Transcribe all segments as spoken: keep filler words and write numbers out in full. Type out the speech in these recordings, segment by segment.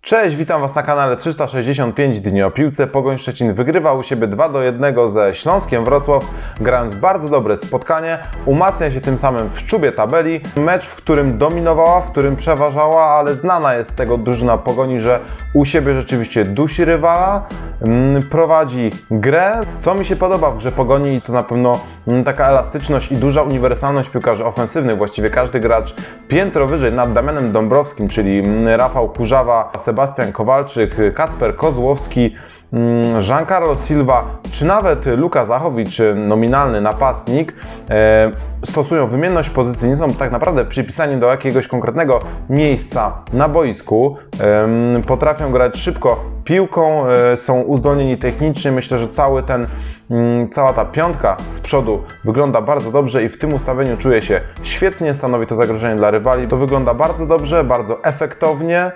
Cześć, witam Was na kanale trzysta sześćdziesiąt pięć dni o piłce. Pogoń Szczecin wygrywa u siebie dwa do jednego ze Śląskiem Wrocław, grając bardzo dobre spotkanie. Umacnia się tym samym w czubie tabeli. Mecz, w którym dominowała, w którym przeważała, ale znana jest z tego drużyna Pogoni, że u siebie rzeczywiście dusi rywala, prowadzi grę. Co mi się podoba w grze Pogoni, to na pewno taka elastyczność i duża uniwersalność piłkarzy ofensywnych. Właściwie każdy gracz piętro wyżej nad Damianem Dąbrowskim, czyli Rafał Kurzawa, Sebastian Kowalczyk, Kacper Kozłowski, Giancarlo Silva, czy nawet Luka Zachowicz, nominalny napastnik, stosują wymienność pozycji, nie są tak naprawdę przypisani do jakiegoś konkretnego miejsca na boisku, potrafią grać szybko piłką, są uzdolnieni technicznie. Myślę, że cały ten, cała ta piątka z przodu wygląda bardzo dobrze i w tym ustawieniu czuje się świetnie, stanowi to zagrożenie dla rywali. To wygląda bardzo dobrze, bardzo efektownie,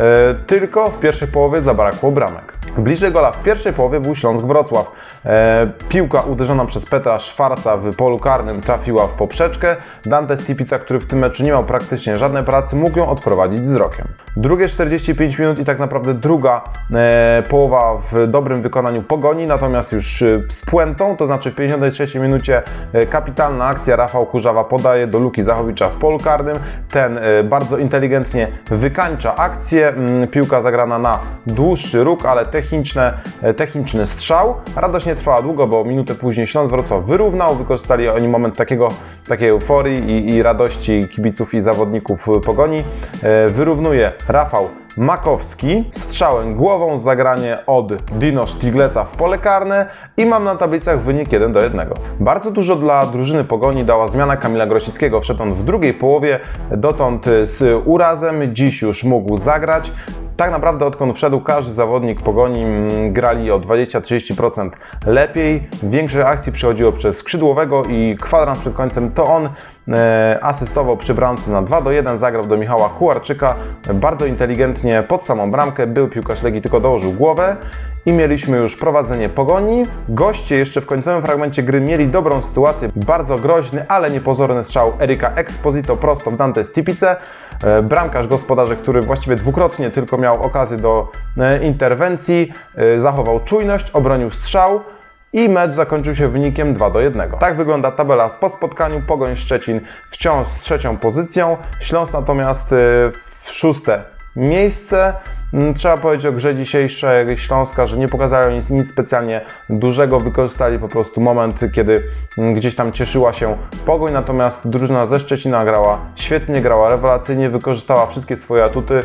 tylko w pierwszej połowie zabrakło bramek. Bliżej gola w pierwszej połowie był Śląsk Wrocław. E, piłka uderzona przez Petra Szwarca w polu karnym trafiła w poprzeczkę. Dante Stipica, który w tym meczu nie miał praktycznie żadnej pracy, mógł ją odprowadzić wzrokiem. Drugie czterdzieści pięć minut i tak naprawdę druga e, połowa w dobrym wykonaniu Pogoni, natomiast już z puentą, to znaczy w pięćdziesiątej trzeciej minucie e, kapitalna akcja. Rafał Kurzawa podaje do Luki Zachowicza w polu karnym. Ten e, bardzo inteligentnie wykańcza akcję. Mm, piłka zagrana na dłuższy róg, ale techniczne, e, techniczny strzał. Radość nie trwała długo, bo minutę później Śląsk Wrocław wyrównał. Wykorzystali oni moment takiego, takiej euforii i, i radości kibiców i zawodników Pogoni. E, wyrównuje Rafał Makowski strzałem głową, zagranie od Dino Sztigleca w pole karne i mam na tablicach wynik jeden do jednego. Bardzo dużo dla drużyny Pogoni dała zmiana Kamila Grosickiego. Wszedł on w drugiej połowie, dotąd z urazem, dziś już mógł zagrać. Tak naprawdę odkąd wszedł, każdy zawodnik Pogoni grali o dwadzieścia do trzydziestu procent lepiej. Większość akcji przechodziło przez skrzydłowego i kwadrans przed końcem to on e, asystował przy bramce na dwa do jednego, zagrał do Michała Kucharczyka bardzo inteligentnie pod samą bramkę. Był piłkarz Legii, tylko dołożył głowę i mieliśmy już prowadzenie Pogoni. Goście jeszcze w końcowym fragmencie gry mieli dobrą sytuację. Bardzo groźny, ale niepozorny strzał Erika Exposito prosto w Dante Stipicę. Bramkarz gospodarzy, który właściwie dwukrotnie tylko miał okazję do interwencji, zachował czujność, obronił strzał i mecz zakończył się wynikiem dwa do jednego. Tak wygląda tabela po spotkaniu. Pogoń Szczecin wciąż z trzecią pozycją, Śląsk natomiast w szóste miejsce. Trzeba powiedzieć o grze dzisiejszej Śląska, że nie pokazali nic, nic specjalnie dużego, wykorzystali po prostu moment, kiedy gdzieś tam cieszyła się Pogoń, natomiast drużyna ze Szczecina grała świetnie, grała rewelacyjnie, wykorzystała wszystkie swoje atuty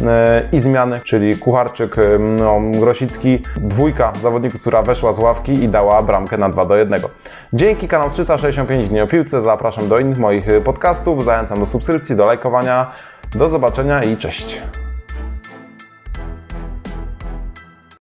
i zmiany, czyli Kucharczyk, no, Grosicki, dwójka zawodników, która weszła z ławki i dała bramkę na dwa do jednego. Dzięki, kanał trzysta sześćdziesiąt pięć dni o piłce, zapraszam do innych moich podcastów, zachęcam do subskrypcji, do lajkowania, do zobaczenia i cześć!